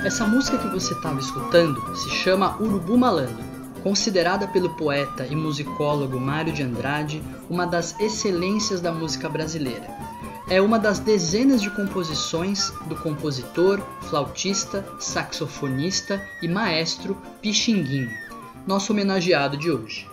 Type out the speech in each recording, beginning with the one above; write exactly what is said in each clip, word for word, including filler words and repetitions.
Essa música que você estava escutando se chama Urubu Malandro, considerada pelo poeta e musicólogo Mário de Andrade uma das excelências da música brasileira. É uma das dezenas de composições do compositor, flautista, saxofonista e maestro Pixinguinha, nosso homenageado de hoje.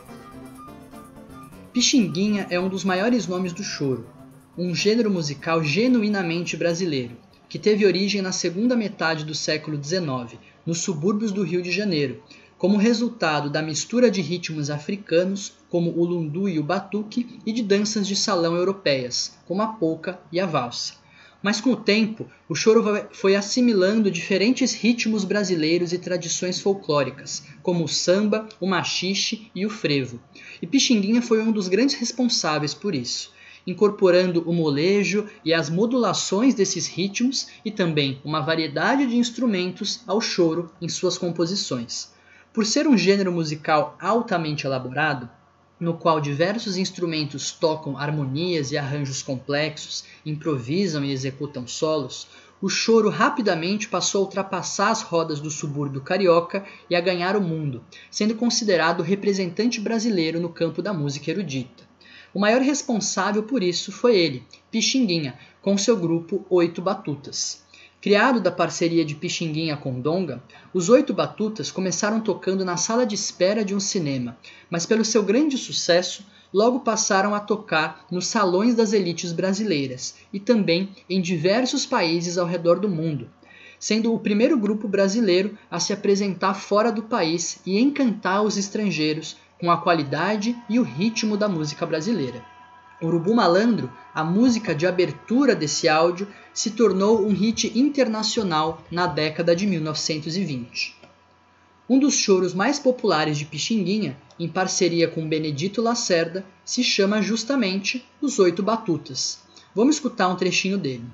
Pixinguinha é um dos maiores nomes do choro, um gênero musical genuinamente brasileiro, que teve origem na segunda metade do século dezenove, nos subúrbios do Rio de Janeiro, como resultado da mistura de ritmos africanos, como o lundu e o batuque, e de danças de salão europeias, como a polca e a valsa. Mas com o tempo, o choro foi assimilando diferentes ritmos brasileiros e tradições folclóricas, como o samba, o maxixe e o frevo. E Pixinguinha foi um dos grandes responsáveis por isso, incorporando o molejo e as modulações desses ritmos e também uma variedade de instrumentos ao choro em suas composições. Por ser um gênero musical altamente elaborado, no qual diversos instrumentos tocam harmonias e arranjos complexos, improvisam e executam solos, o choro rapidamente passou a ultrapassar as rodas do subúrbio carioca e a ganhar o mundo, sendo considerado o representante brasileiro no campo da música erudita. O maior responsável por isso foi ele, Pixinguinha, com seu grupo Oito Batutas. Criado da parceria de Pixinguinha com Donga, os Oito Batutas começaram tocando na sala de espera de um cinema, mas pelo seu grande sucesso, logo passaram a tocar nos salões das elites brasileiras e também em diversos países ao redor do mundo, sendo o primeiro grupo brasileiro a se apresentar fora do país e encantar os estrangeiros com a qualidade e o ritmo da música brasileira. Urubu Malandro, a música de abertura desse áudio, se tornou um hit internacional na década de mil novecentos e vinte. Um dos choros mais populares de Pixinguinha, em parceria com Benedito Lacerda, se chama justamente Os Oito Batutas. Vamos escutar um trechinho dele.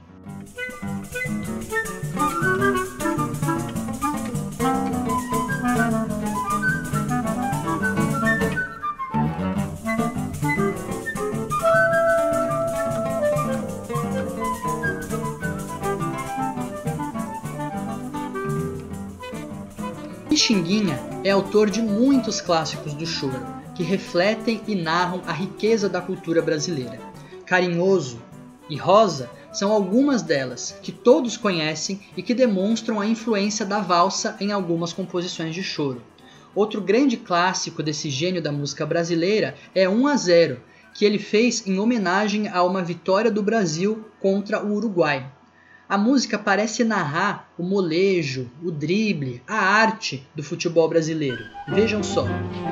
Pixinguinha é autor de muitos clássicos do choro, que refletem e narram a riqueza da cultura brasileira. Carinhoso e Rosa são algumas delas, que todos conhecem e que demonstram a influência da valsa em algumas composições de choro. Outro grande clássico desse gênio da música brasileira é um a zero, que ele fez em homenagem a uma vitória do Brasil contra o Uruguai. A música parece narrar o molejo, o drible, a arte do futebol brasileiro. Vejam só.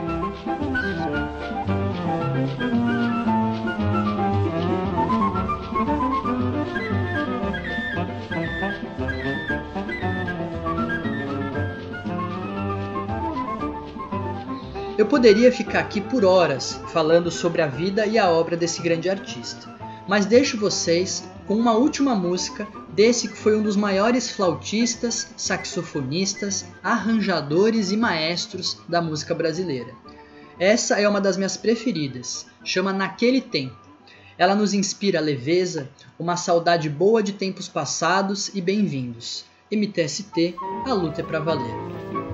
Eu poderia ficar aqui por horas falando sobre a vida e a obra desse grande artista, mas deixo vocês com uma última música desse que foi um dos maiores flautistas, saxofonistas, arranjadores e maestros da música brasileira. Essa é uma das minhas preferidas, chama Naquele Tempo. Ela nos inspira leveza, uma saudade boa de tempos passados e bem-vindos. M T S T, a luta é pra valer.